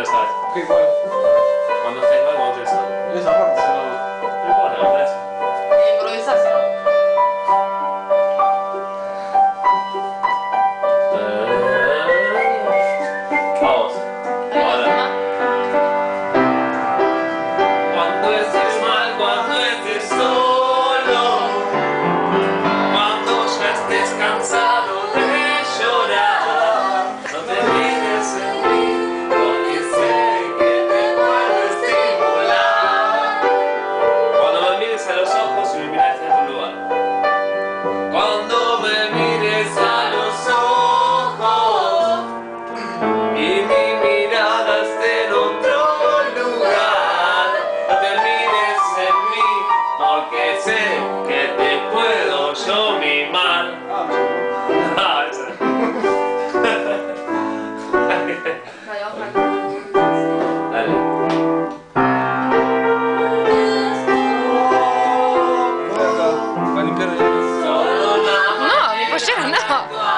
sabes. ¿Qué cuál? Cuando estés mal, cuando estés solo. Esa parte, no. No importa, me parece. Improvisación. Vamos. Ahora. Cuando estés mal, cuando estés solo, cuando ya estés cansado de llorar, no te mires en mí, porque sé que te puedo estimular. Cuando me mires a los ojos y mi mirada esté en tu lugar. Cuando me mires a los ojos y mi mirada esté en otro lugar, no te mires en mí, porque sé que te puedo yo mimar. Ah, esa. Vale, vamos a Dale. Para limpiar el... Solo nada más No, mi pollera no.